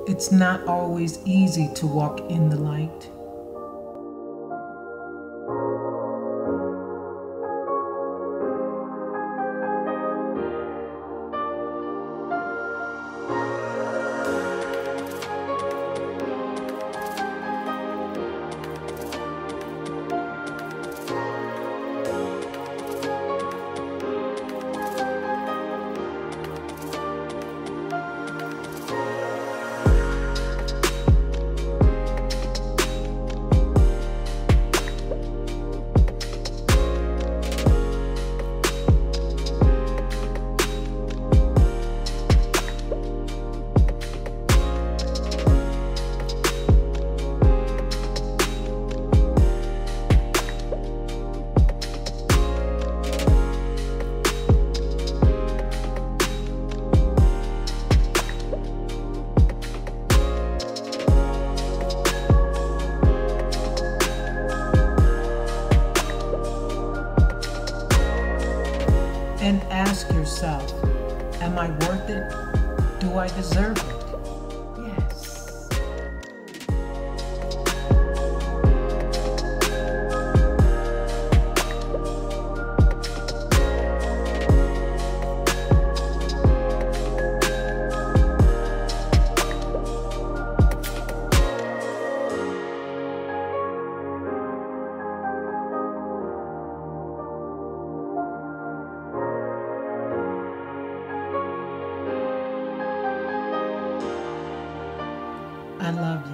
It's not always easy to walk in the light. And ask yourself, am I worth it? Do I deserve it? Yes. I love you.